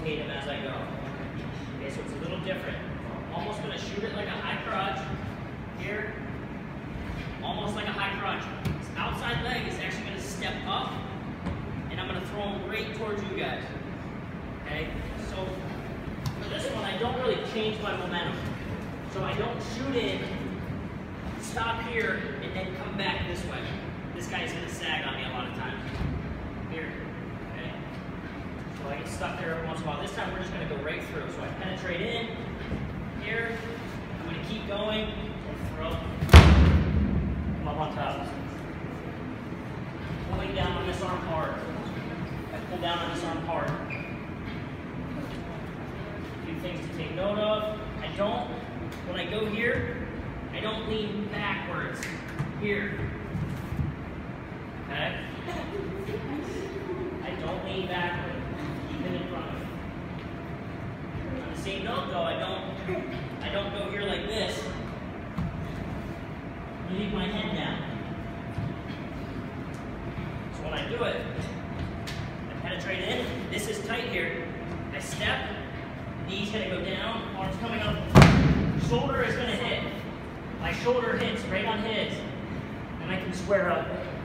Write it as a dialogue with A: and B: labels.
A: rotate him as I go. Okay, so it's a little different. I'm almost going to shoot it like a high crotch here, almost like a high crotch. His outside leg is actually going to step up, and I'm going to throw him right towards you guys. Okay, so for this one, I don't really change my momentum. So I don't shoot in, stop here, and then come back this way. This guy's going to sag on me a lot of times. Here, okay? So I get stuck there every once in a while. This time we're just going to go right through. So I penetrate in, here, I'm going to keep going, and throw, come up on top. Pulling down on this arm hard. I pull down on this arm hard. A few things to take note of. I don't, when I go here, I don't lean backwards here. Okay? I don't lean backward, even in front of me. On the same note though, I don't go here like this. Leave my head down. So when I do it, I penetrate in, this is tight here. I step, knee's gonna go down, arms coming up, shoulder is gonna hit. My shoulder hits right on his, and I can square up.